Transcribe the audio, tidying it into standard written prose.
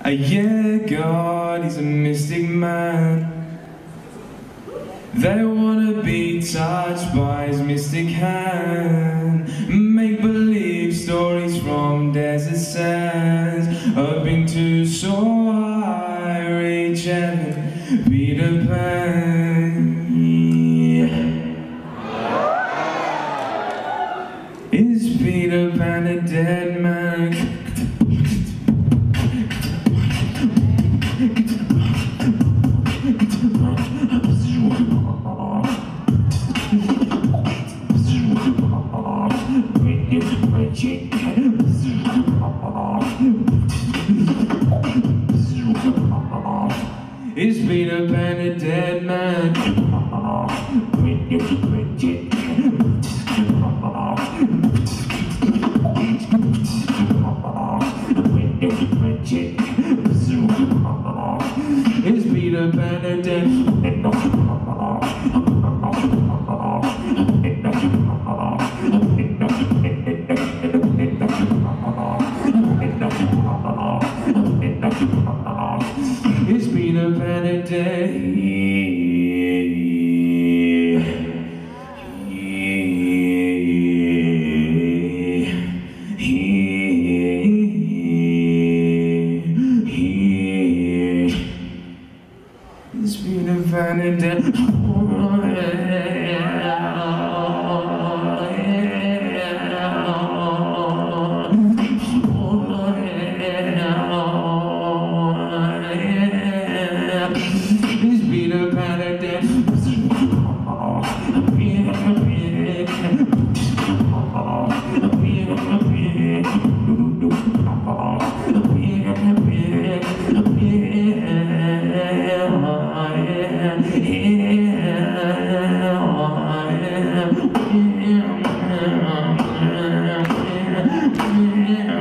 Yeah, God, he's a mystic man. They wanna be touched by his mystic hand. Make-believe stories from desert sands, hoping to soar high, reach heaven, Peter Pan. Is Peter Pan a dead man? Is Peter Pan a dead man? Is Peter Pan a dead man? Is Peter Pan a dead? Is Peter Pan a dead? Yeah.